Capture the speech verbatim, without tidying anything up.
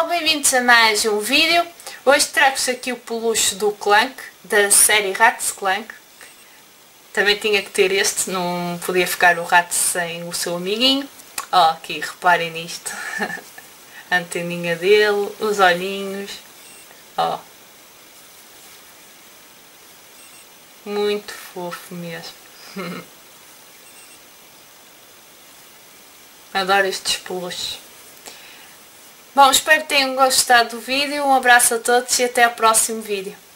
bem-vindos a mais um vídeo. Hoje trago-vos aqui o peluche do Clank, da série Ratz Clank. Também tinha que ter este, não podia ficar o rato sem o seu amiguinho. Ó, aqui, reparem nisto. A anteninha dele, os olhinhos. Ó. Muito fofo mesmo. Adoro estes peluches. Bom, espero que tenham gostado do vídeo. Um abraço a todos e até ao próximo vídeo.